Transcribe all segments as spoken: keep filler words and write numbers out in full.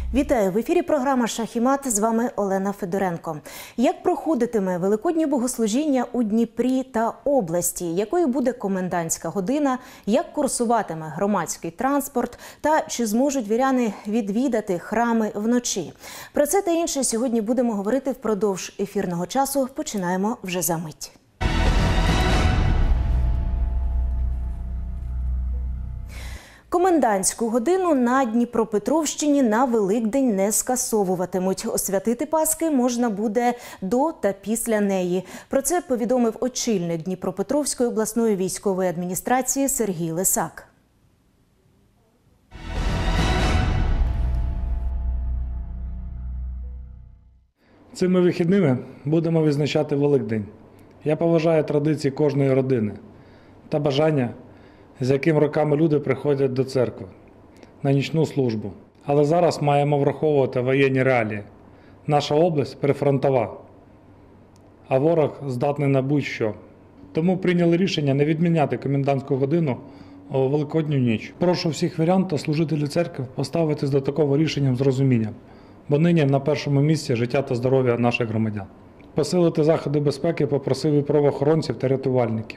Вітаю! В ефірі програма «Шах і мат». З вами Олена Федоренко. Як проходитиме Великоднє богослужіння у Дніпрі та області? Якою буде комендантська година? Як курсуватиме громадський транспорт? Та чи зможуть віряни відвідати храми вночі? Про це та інше сьогодні будемо говорити впродовж ефірного часу. Починаємо вже за мить. Комендантську годину на Дніпропетровщині на Великдень не скасовуватимуть. Освятити Паски можна буде до та після неї. Про це повідомив очільник Дніпропетровської обласної військової адміністрації Сергій Лисак. Цими вихідними будемо відзначати Великдень. Я поважаю традиції кожної родини та бажання, з яким роками люди приходять до церкви на нічну службу. Але зараз маємо враховувати воєнні реалії. Наша область прифронтова, а ворог здатний на будь-що. Тому прийняли рішення не відміняти комендантську годину у Великодню ніч. Прошу всіх вірян та служителів церкви поставитись до такого рішення з розумінням, бо нині на першому місці життя та здоров'я наших громадян. Посилити заходи безпеки попросив і правоохоронців та рятувальників.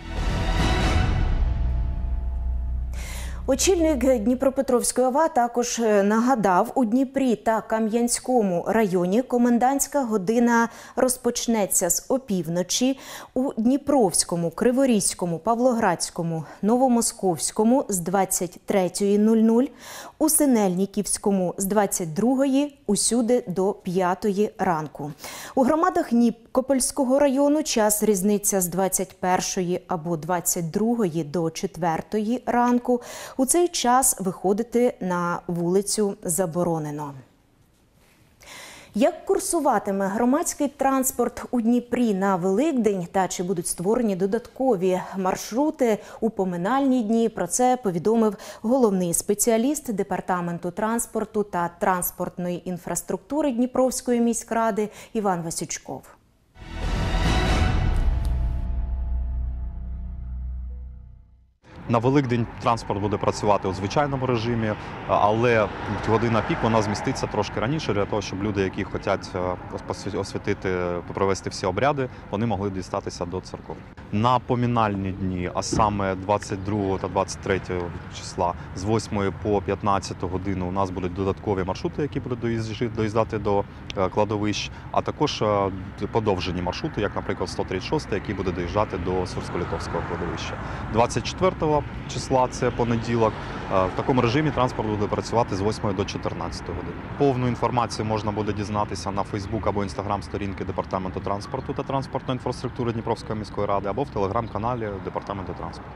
Очільник Дніпропетровської ОВА також нагадав, у Дніпрі та Кам'янському районі комендантська година розпочнеться з опівночі, у Дніпровському, Криворізькому, Павлоградському, Новомосковському з двадцять третьої нуль нуль, у Синельниківському з двадцять другої, усюди до п'ятої ранку. У громадах Нікопольського району час різниця з двадцять першої або двадцять другої до четвертої ранку. У цей час виходити на вулицю заборонено. Як курсуватиме громадський транспорт у Дніпрі на Великдень та чи будуть створені додаткові маршрути у поминальні дні? Про це повідомив головний спеціаліст Департаменту транспорту та транспортної інфраструктури Дніпровської міськради Іван Васючков. На Великдень транспорт буде працювати у звичайному режимі, але година пік вона зміститься трошки раніше, для того, щоб люди, які хочуть освятити, провести всі обряди, вони могли дістатися до церков. На поминальні дні, а саме двадцять другого та двадцять третього числа, з восьмої по п'ятнадцяту годину у нас будуть додаткові маршрути, які будуть доїздати до кладовищ, а також подовжені маршрути, як, наприклад, сто тридцять шостий, який буде доїжджати до Сурсько-Литовського кладовища. двадцять четвертого числа, це понеділок, в такому режимі транспорт буде працювати з восьмої до чотирнадцятої години. Повну інформацію можна буде дізнатися на Фейсбук або Інстаграм-сторінки Департаменту транспорту та транспортної інфраструктури Дніпровської міської ради або в Телеграм-каналі Департаменту транспорту.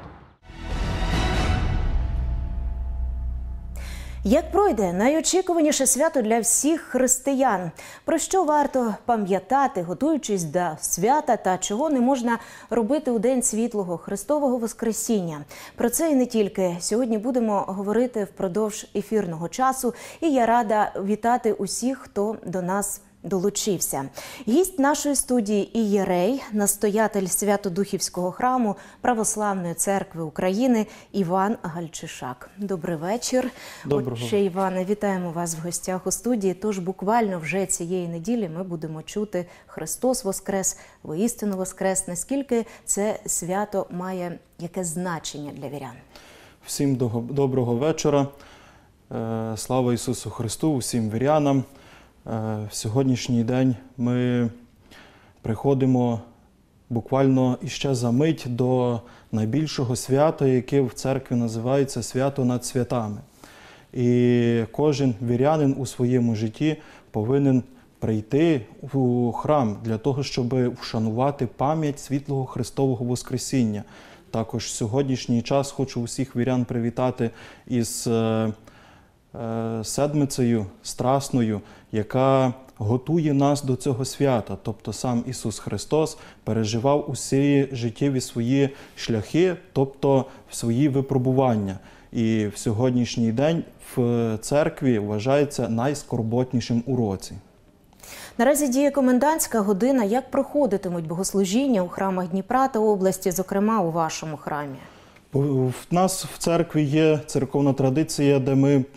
Як пройде найочікуваніше свято для всіх християн? Про що варто пам'ятати, готуючись до свята, та чого не можна робити у День Світлого Христового Воскресіння? Про це і не тільки. Сьогодні будемо говорити впродовж ефірного часу. І я рада вітати усіх, хто до нас долучився. Гість нашої студії ієрей, настоятель Свято-Духівського храму Православної церкви України Іван Гальчишак. Добрий вечір. Доброго. Отче Іване, вітаємо вас в гостях у студії. Тож буквально вже цієї неділі ми будемо чути «Христос Воскрес», «Воістину Воскрес». Наскільки це свято має яке значення для вірян? Всім доброго вечора. Слава Ісусу Христу, усім вірянам. В сьогоднішній день ми приходимо буквально іще за мить до найбільшого свята, яке в церкві називається «Свято над святами». І кожен вірянин у своєму житті повинен прийти у храм для того, щоб вшанувати пам'ять світлого Христового Воскресіння. Також в сьогоднішній час хочу усіх вірян привітати із седмицею страсною, яка готує нас до цього свята. Тобто сам Ісус Христос переживав усі життєві свої шляхи, тобто свої випробування. І в сьогоднішній день в церкві вважається найскорботнішим у році. Наразі діє комендантська година. Як проходитимуть богослужіння у храмах Дніпра та області, зокрема у вашому храмі? У нас в церкві є церковна традиція, де ми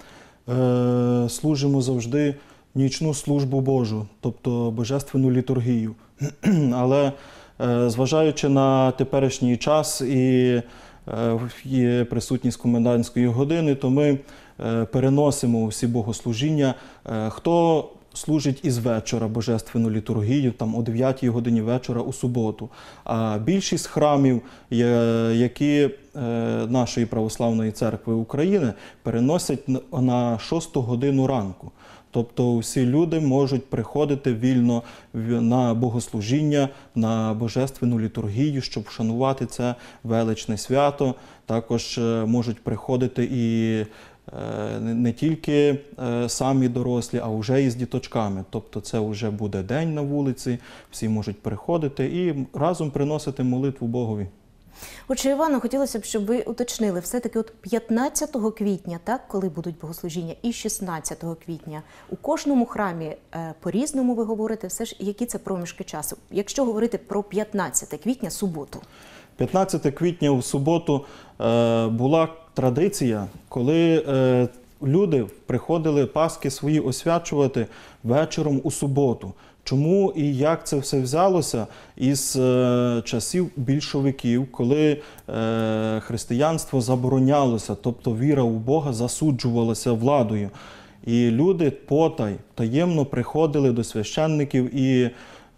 е, служимо завжди нічну службу Божу, тобто божественну літургію. Але е, зважаючи на теперішній час і е, є присутність комендантської години, то ми е, переносимо всі богослужіння. Е, хто служить із вечора божественну літургію, там о дев'ятій годині вечора у суботу. А більшість храмів, які нашої Православної Церкви України, переносять на шосту годину ранку. Тобто всі люди можуть приходити вільно на богослужіння, на божественну літургію, щоб вшанувати це величне свято. Також можуть приходити і не тільки самі дорослі, а вже і з діточками. Тобто це вже буде день на вулиці, всі можуть приходити і разом приносити молитву Богові. Отже, Івано, хотілося б, щоб ви уточнили, все-таки от п'ятнадцятого квітня, так, коли будуть богослужіння, і шістнадцятого квітня, у кожному храмі е, по-різному ви говорите, все ж, які це проміжки часу? Якщо говорити про п'ятнадцяте квітня, суботу. п'ятнадцяте квітня у суботу е, була традиція, коли е, люди приходили Пасхи свої освячувати вечором у суботу. Чому і як це все взялося із е, часів більшовиків, коли е, християнство заборонялося, тобто віра у Бога засуджувалася владою. І люди потай, таємно приходили до священників і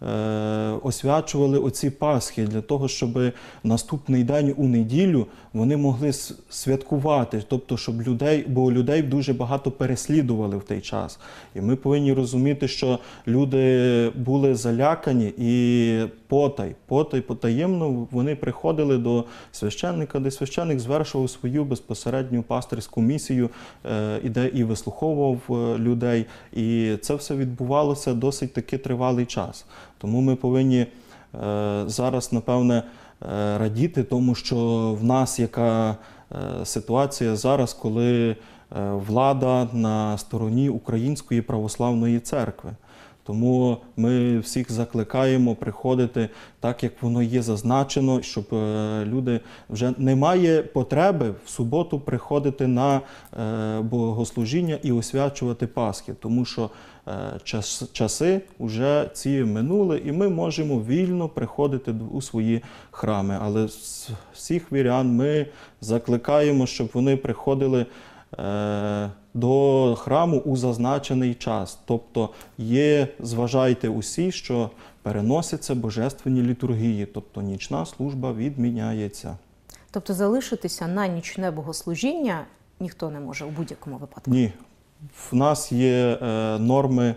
освячували оці Пасхи для того, щоб наступний день у неділю вони могли святкувати, тобто, щоб людей, бо людей дуже багато переслідували в той час. І ми повинні розуміти, що люди були залякані і потай, потай, потаємно вони приходили до священника, де священник звершував свою безпосередню пастирську місію, іде і вислуховував людей. І це все відбувалося досить таки тривалий час. Тому ми повинні е, зараз, напевне, е, радіти тому, що в нас яка е, ситуація зараз, коли е, влада на стороні Української Православної Церкви. Тому ми всіх закликаємо приходити так, як воно є зазначено, щоб люди вже немає потреби в суботу приходити на богослужіння і освячувати Пасхи, тому що час, часи вже ці минули, і ми можемо вільно приходити у свої храми. Але всіх вірян ми закликаємо, щоб вони приходили до храму у зазначений час. Тобто є, зважайте усі, що переносяться божественні літургії, тобто нічна служба відміняється. Тобто залишитися на нічне богослужіння ніхто не може у будь-якому випадку? Ні. В нас є е, норми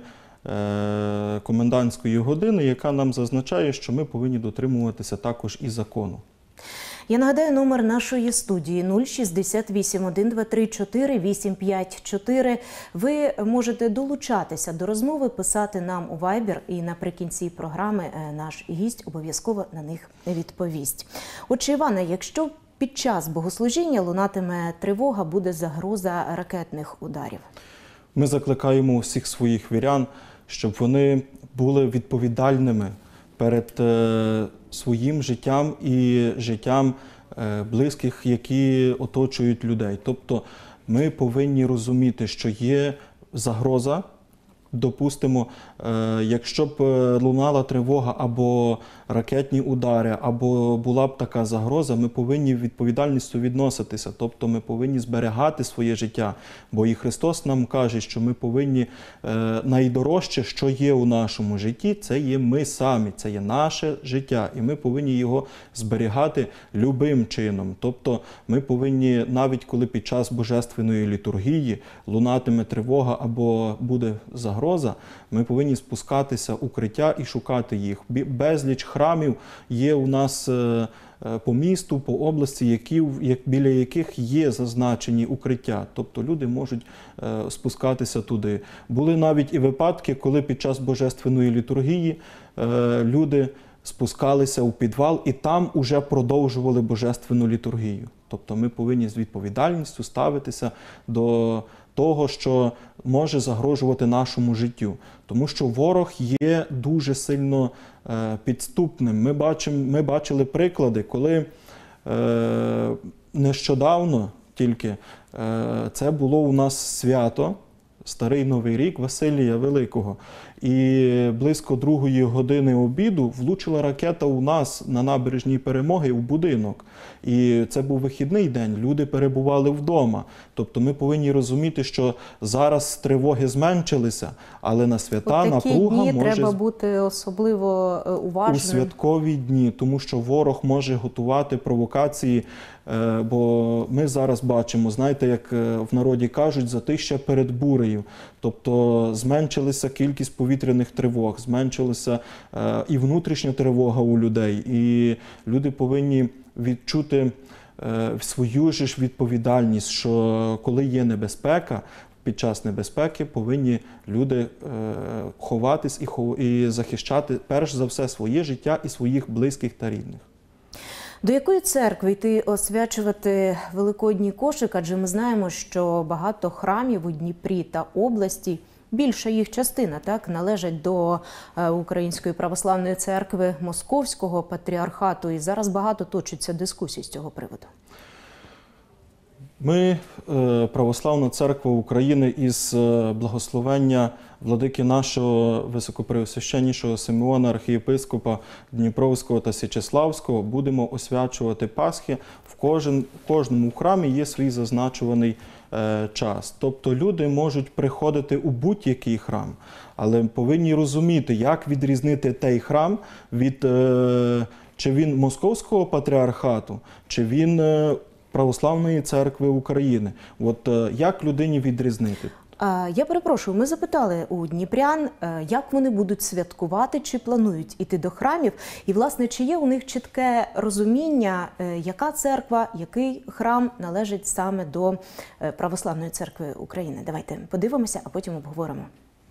е, комендантської години, яка нам зазначає, що ми повинні дотримуватися також і закону. Я нагадаю, номер нашої студії нуль шістдесят вісім один два три чотири вісім п'ять чотири. Ви можете долучатися до розмови, писати нам у Viber, і наприкінці програми наш гість обов'язково на них відповість. Отже, Іване, якщо під час богослужіння лунатиме тривога, буде загроза ракетних ударів? Ми закликаємо всіх своїх вірян, щоб вони були відповідальними перед е, своїм життям і життям е, близьких, які оточують людей. Тобто ми повинні розуміти, що є загроза. Допустимо, е, якщо б лунала тривога або ракетні удари, або була б така загроза, ми повинні відповідальністю відноситися. Тобто ми повинні зберігати своє життя. Бо і Христос нам каже, що ми повинні, е, найдорожче, що є у нашому житті, це є ми самі, це є наше життя. І ми повинні його зберігати любим чином. Тобто ми повинні, навіть коли під час божественної літургії лунатиме тривога або буде загроза, Гроза, ми повинні спускатися в укриття і шукати їх. Безліч храмів є у нас по місту, по області, які, біля яких є зазначені укриття. Тобто люди можуть спускатися туди. Були навіть і випадки, коли під час божественної літургії люди спускалися у підвал і там уже продовжували божественну літургію. Тобто ми повинні з відповідальністю ставитися до того, що може загрожувати нашому життю. Тому що ворог є дуже сильно е, підступним. Ми, бачимо, ми бачили приклади, коли е, нещодавно, тільки. Це було у нас свято, Старий Новий рік Василія Великого. І близько другої години обіду влучила ракета у нас на набережній Перемоги у будинок. І це був вихідний день, люди перебували вдома. Тобто ми повинні розуміти, що зараз тривоги зменшилися, але на свята От такі напруга дні може... треба бути особливо уважним. У святкові дні, тому що ворог може готувати провокації, бо ми зараз бачимо, знаєте, як в народі кажуть, затища перед бурею. Тобто зменшилася кількість повітряних тривог, зменшилася і внутрішня тривога у людей. І люди повинні відчути свою ж відповідальність, що коли є небезпека, під час небезпеки повинні люди ховатись і захищати перш за все своє життя і своїх близьких та рідних. До якої церкви йти освячувати Великодній кошик? Адже ми знаємо, що багато храмів у Дніпрі та області, більша їх частина, так, належать до Української православної церкви Московського патріархату. І зараз багато точиться дискусій з цього приводу. Ми, Православна церква України, із благословення владики нашого високопреосвященнішого Симеона, архієпископа Дніпровського та Січеславського, будемо освячувати Пасхи. В, кожен, в кожному храмі є свій зазначуваний е, час. Тобто люди можуть приходити у будь-який храм, але повинні розуміти, як відрізнити той храм від, е, чи він Московського патріархату, чи він е, Православної церкви України. От як людині відрізнити? Я перепрошую, ми запитали у дніпрян, як вони будуть святкувати, чи планують іти до храмів. І, власне, чи є у них чітке розуміння, яка церква, який храм належить саме до Православної церкви України. Давайте подивимося, а потім обговоримо.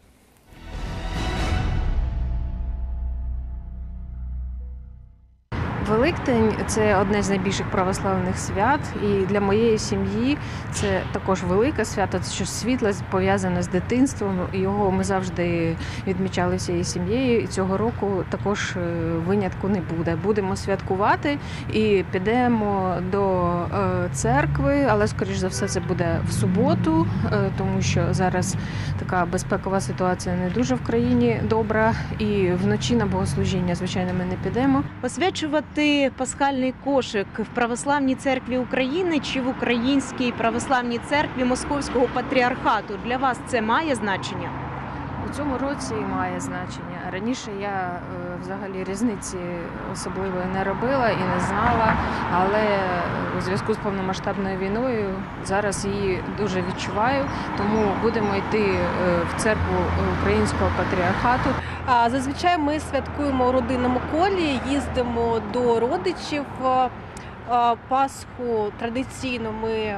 Великдень – це одне з найбільших православних свят, і для моєї сім'ї це також велике свято, що світло пов'язане з дитинством, його ми завжди відмічали всією сім'єю, і цього року також винятку не буде. Будемо святкувати і підемо до церкви, але, скоріш за все, це буде в суботу, тому що зараз така безпекова ситуація не дуже в країні добра, і вночі на богослужіння, звичайно, ми не підемо. Освячувати пасхальний кошик в Православній церкві України чи в Українській православній церкві Московського патріархату? Для вас це має значення? У цьому році має значення. Раніше я взагалі різниці особливої не робила і не знала, але у зв'язку з повномасштабною війною зараз її дуже відчуваю, тому будемо йти в церкву Українського патріархату. А зазвичай ми святкуємо у родинному колі, їздимо до родичів. Пасху традиційно ми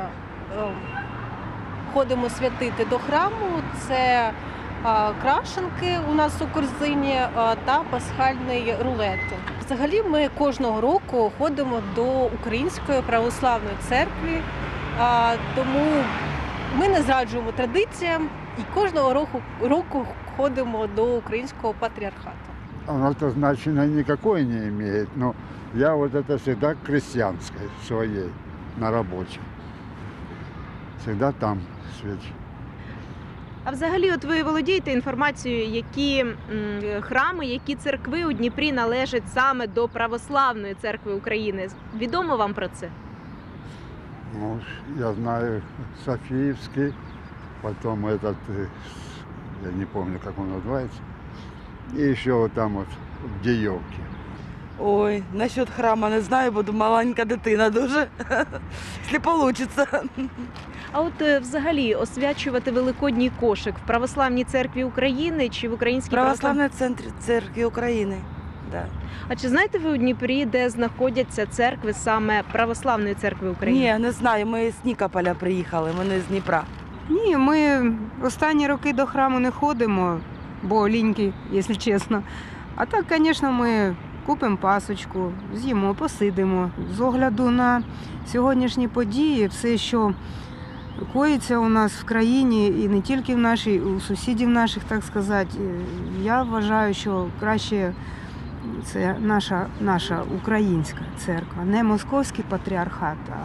ходимо святити до храму. Це крашенки у нас у корзині та пасхальний рулет. Взагалі ми кожного року ходимо до Української православної церкви, тому ми не зраджуємо традиціям і кожного року, року ходимо до Українського патріархату. Оно-то значения никакой не имеет, но я вот это всегда крестьянской своей, на рабочей. Всегда там свечу. А взагалі, от ви володієте інформацією, які м, храми, які церкви у Дніпрі належать саме до Православної церкви України? Відомо вам про це? Ну, я знаю Софиевский, потом этот, я не помню, как он называется, и еще вот там вот в Діївці. Ой, насчет храма не знаю, буду маленька дитина дуже, якщо вийде. А от взагалі освячувати Великодній кошик в Православній церкві України чи в Українській Православній церкві України, да. А чи знаєте ви у Дніпрі, де знаходяться церкви саме Православної церкви України? Ні, не знаю, ми з Нікополя приїхали, ми не з Дніпра. Ні, ми останні роки до храму не ходимо, бо ліньки, якщо чесно. А так, звісно, ми купимо пасочку, з'їмо, посидимо. З огляду на сьогоднішні події, все, що коїться у нас в країні, і не тільки в нашій, у сусідів наших, так сказати, я вважаю, що краще це наша, наша українська церква, не московський патріархат, а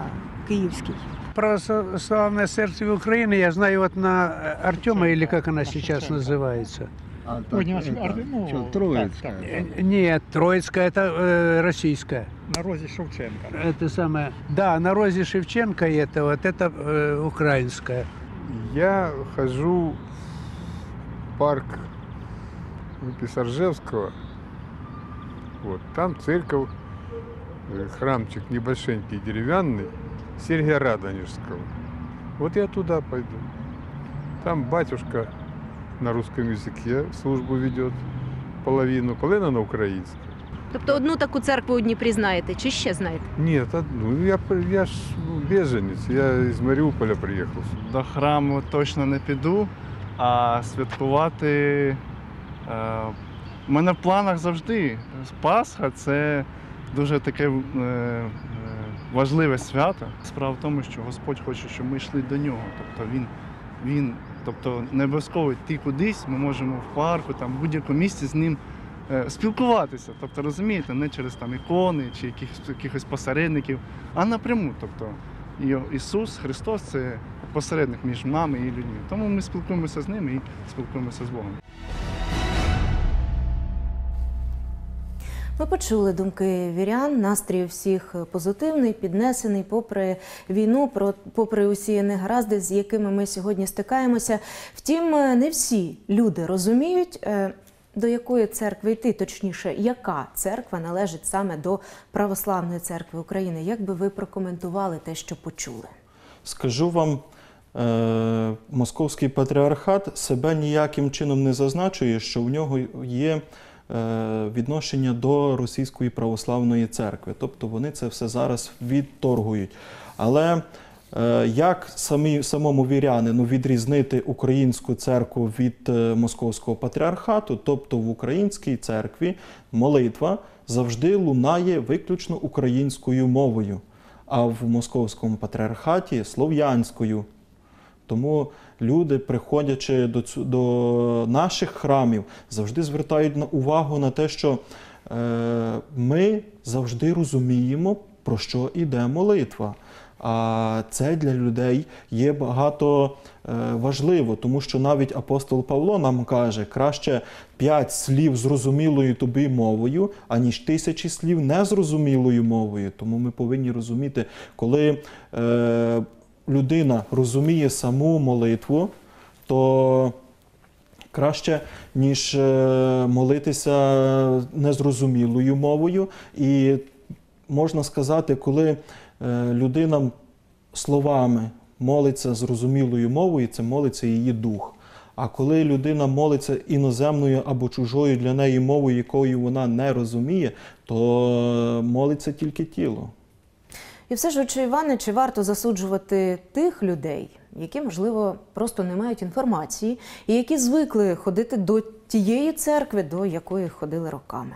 Київський. Православная церковь Украины, я знаю, вот на Артема, или как она сейчас называется. А, Ой, так, не, это, Ар- ну, что, так, Троицкая? так, Э, Нет, Троицкая, это э, российская. на розі Шевченка. Это самое. Да, на Розе Шевченко это вот, это э, украинская. Я хожу в парк Писаржевского. Вот, там церковь, э, храмчик небольшенький, деревянный, Сергия Радонежского. Вот я туда пойду. Там батюшка на русском языке службу ведет, половину, половина на украинском. Тобто одну таку церкву у Дніпрі знаєте, чи ще знаєте? Нет, одну. Я, я ж ну, беженец, я из Мариуполя приехал. До храму точно не піду, а святкувати е, у мене в планах завжди. Пасха – це дуже таке е, е, важливе свято. Справа в тому, що Господь хоче, щоб ми йшли до нього. Тобто він, він тобто не обов'язково йти кудись, ми можемо в парку, там, в будь-якому місці з ним е, спілкуватися. Тобто, розумієте, не через там ікони чи якихось, якихось посередників, а напряму. Тобто, і Ісус Христос – це посередник між нами і людьми. Тому ми спілкуємося з ним і спілкуємося з Богом. Ми почули думки вірян, настрій у всіх позитивний, піднесений, попри війну, про- попри усі негаразди, з якими ми сьогодні стикаємося. Втім, не всі люди розуміють, е, до якої церкви йти, точніше, яка церква належить саме до Православної церкви України. Як би ви прокоментували те, що почули? Скажу вам, е, Московський патріархат себе ніяким чином не зазначує, що в нього є е, відношення до Російської православної церкви. Тобто вони це все зараз відторгують. Але е, як самі, самому вірянину відрізнити українську церкву від е, Московського патріархату? Тобто в українській церкві молитва завжди лунає виключно українською мовою, а в Московському патріархаті – слов'янською. Тому люди, приходячи до, цю- до наших храмів, завжди звертають на увагу на те, що е, ми завжди розуміємо, про що йде молитва. А це для людей є багато е, важливо, тому що навіть апостол Павло нам каже, краще п'ять слів зрозумілою тобі мовою, аніж тисячі слів незрозумілою мовою. Тому ми повинні розуміти, коли е, людина розуміє саму молитву, то краще, ніж е, молитися незрозумілою мовою. І можна сказати, коли е, людина словами молиться зрозумілою мовою, це молиться її дух. А коли людина молиться іноземною або чужою для неї мовою, якою вона не розуміє, то молиться тільки тіло. І все ж, отче Іване, чи варто засуджувати тих людей, які, можливо, просто не мають інформації, і які звикли ходити до тієї церкви, до якої ходили роками?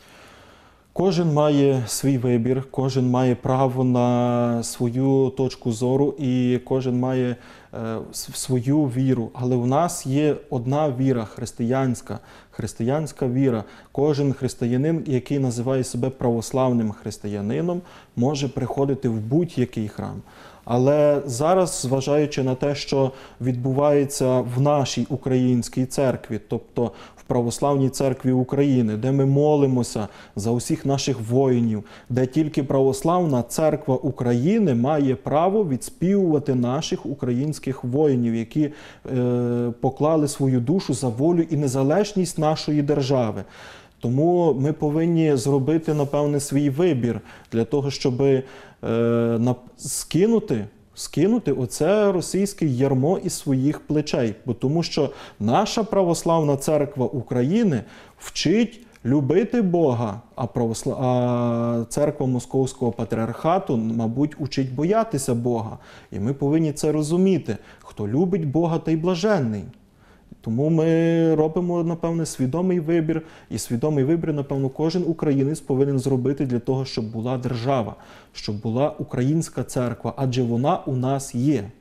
Кожен має свій вибір, кожен має право на свою точку зору і кожен має е, с- свою віру. Але в нас є одна віра християнська, християнська віра. Кожен християнин, який називає себе православним християнином, може приходити в будь-який храм. Але зараз, зважаючи на те, що відбувається в нашій українській церкві, тобто в Православній церкві України, де ми молимося за усіх наших воїнів, де тільки Православна церква України має право відспівувати наших українських воїнів, які е, поклали свою душу за волю і незалежність нашої держави. Тому ми повинні зробити, напевне, свій вибір для того, щоб е, на, скинути, скинути оце російське ярмо із своїх плечей. Бо тому що наша православна церква України вчить любити Бога, а, правосла... а церква Московського патріархату, мабуть, учить боятися Бога. І ми повинні це розуміти. Хто любить Бога, той блаженний. Тому ми робимо, напевне, свідомий вибір. І свідомий вибір, напевно, кожен українець повинен зробити для того, щоб була держава, щоб була українська церква, адже вона у нас є.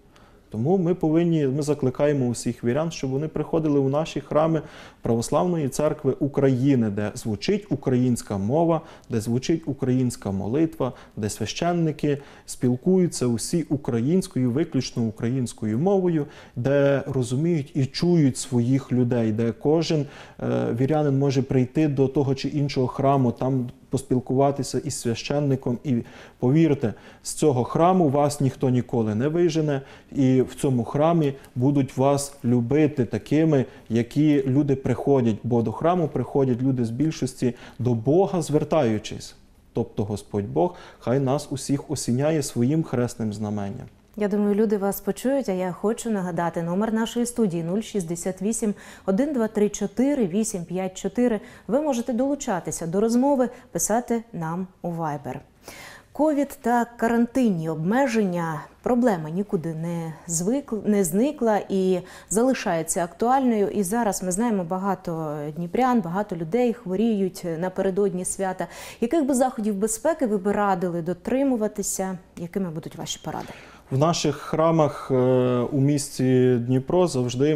Тому ми повинні, ми закликаємо усіх вірян, щоб вони приходили у наші храми Православної Церкви України, де звучить українська мова, де звучить українська молитва, де священники спілкуються усі українською, виключно українською мовою, де розуміють і чують своїх людей, де кожен е, вірянин може прийти до того чи іншого храму, там поспілкуватися із священником. І повірте, з цього храму вас ніхто ніколи не вижене, і в цьому храмі будуть вас любити такими, які люди приходять, бо до храму приходять люди з більшості до Бога звертаючись. Тобто Господь Бог хай нас усіх осіняє своїм хресним знаменням. Я думаю, люди вас почують, а я хочу нагадати номер нашої студії нуль шістдесят вісім, один два три чотири, вісім п'ять чотири. Ви можете долучатися до розмови, писати нам у Viber. Ковід та карантинні обмеження – проблема нікуди не, звикла, не зникла і залишається актуальною. І зараз ми знаємо, багато дніпрян, багато людей хворіють напередодні свята. Яких би заходів безпеки ви б радили дотримуватися? Якими будуть ваші поради? В наших храмах у місті Дніпро завжди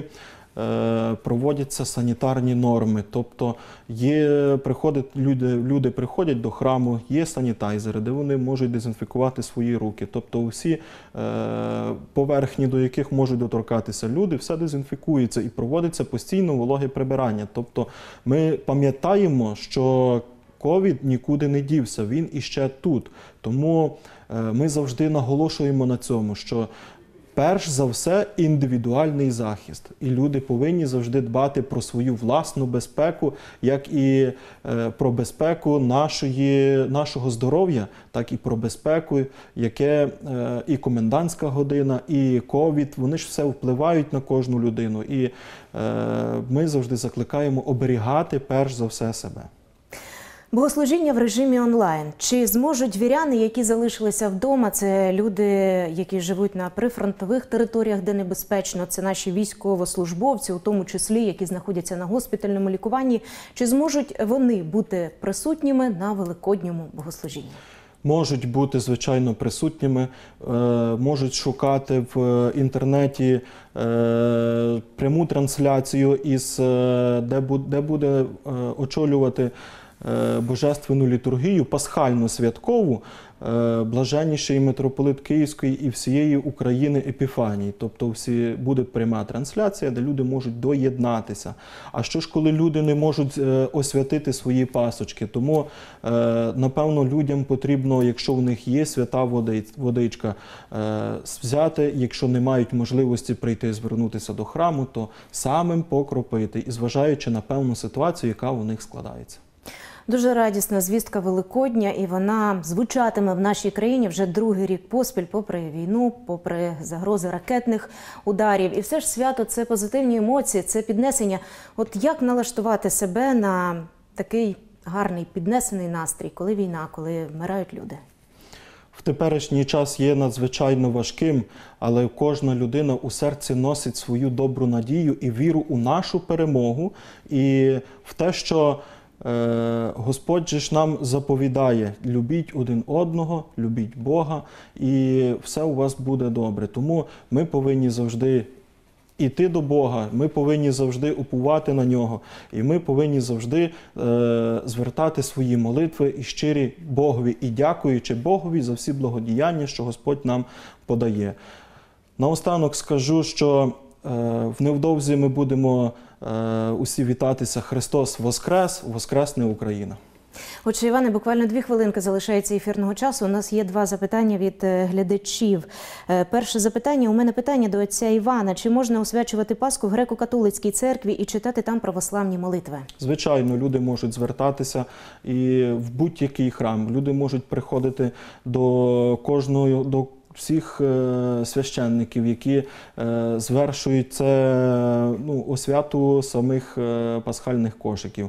проводяться санітарні норми. Тобто є, приходять, люди, люди приходять до храму, є санітайзери, де вони можуть дезінфікувати свої руки. Тобто усі поверхні, до яких можуть доторкатися люди, все дезінфікується і проводиться постійно вологе прибирання. Тобто ми пам'ятаємо, що ковід нікуди не дівся, він іще тут. Тому ми завжди наголошуємо на цьому, що перш за все індивідуальний захист. І люди повинні завжди дбати про свою власну безпеку, як і про безпеку нашої, нашого здоров'я, так і про безпеку, яке і комендантська година, і ковід, вони ж все впливають на кожну людину. І ми завжди закликаємо оберігати перш за все себе. Богослужіння в режимі онлайн. Чи зможуть віряни, які залишилися вдома, це люди, які живуть на прифронтових територіях, де небезпечно, це наші військовослужбовці, у тому числі, які знаходяться на госпітальному лікуванні, чи зможуть вони бути присутніми на великодньому богослужінні? Можуть бути, звичайно, присутніми, можуть шукати в інтернеті пряму трансляцію, із, де буде очолювати божественну літургію, пасхальну святкову, блаженніший митрополит Київської і всієї України Епіфаній. Тобто всі, буде пряма трансляція, де люди можуть доєднатися. А що ж, коли люди не можуть освятити свої пасочки? Тому, напевно, людям потрібно, якщо в них є свята водичка, взяти, якщо не мають можливості прийти, звернутися до храму, то самим покропити, і зважаючи на певну ситуацію, яка у них складається. Дуже радісна звістка Великодня, і вона звучатиме в нашій країні вже другий рік поспіль, попри війну, попри загрози ракетних ударів. І все ж свято – це позитивні емоції, це піднесення. От як налаштувати себе на такий гарний піднесений настрій, коли війна, коли вмирають люди? В теперішній час є надзвичайно важким, але кожна людина у серці носить свою добру надію і віру у нашу перемогу, і в те, що Господь же ж нам заповідає: любіть один одного, любіть Бога, і все у вас буде добре. Тому ми повинні завжди іти до Бога, ми повинні завжди уповати на Нього, і ми повинні завжди е, звертати свої молитви і щирі Богові, і дякуючи Богові за всі благодіяння, що Господь нам подає. Наостанок скажу, що е, в невдовзі ми будемо усі вітатися: Христос Воскрес! Воскресне Україна! Отже, Іване, буквально дві хвилинки залишається ефірного часу. У нас є два запитання від глядачів. Перше запитання. У мене питання до отця Івана. Чи можна освячувати Пасху в греко-католицькій церкві і читати там православні молитви? Звичайно, люди можуть звертатися і в будь-який храм. Люди можуть приходити до кожного, до всіх священників, які звершують це, ну, освяту самих пасхальних кошиків.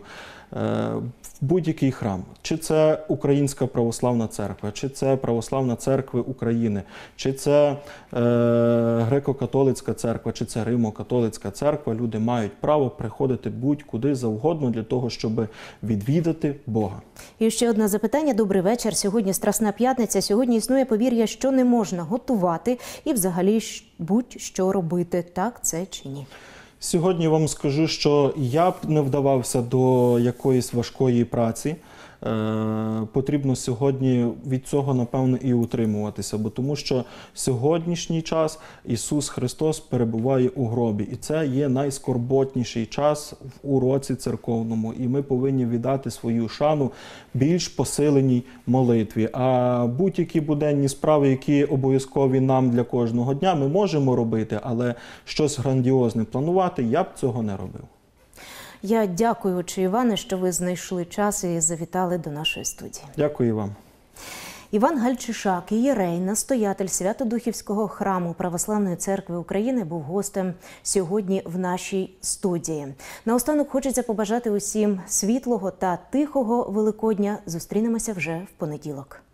в будь-який храм. Чи це Українська Православна Церква, чи це Православна Церква України, чи це е, Греко-католицька церква, чи це Римо-католицька церква. Люди мають право приходити будь-куди завгодно для того, щоб відвідати Бога. І ще одне запитання. Добрий вечір. Сьогодні Страсна п'ятниця. Сьогодні існує повір'я, що не можна готувати і взагалі будь-що робити. Так це чи ні? Сьогодні вам скажу, що я б не вдавався до якоїсь важкої праці. Е, потрібно сьогодні від цього, напевно, і утримуватися, бо тому що сьогоднішній час Ісус Христос перебуває у гробі. І це є найскорботніший час в році церковному. І ми повинні віддати свою шану більш посиленій молитві. А будь-які буденні справи, які обов'язкові нам для кожного дня, ми можемо робити, але щось грандіозне планувати, я б цього не робив. Я дякую, отче Іване, що ви знайшли час і завітали до нашої студії. Дякую вам. Іван Гальчишак, ієрей, настоятель Свято-Духівського храму Православної церкви України, був гостем сьогодні в нашій студії. Наостанок хочеться побажати усім світлого та тихого Великодня. Зустрінемося вже в понеділок.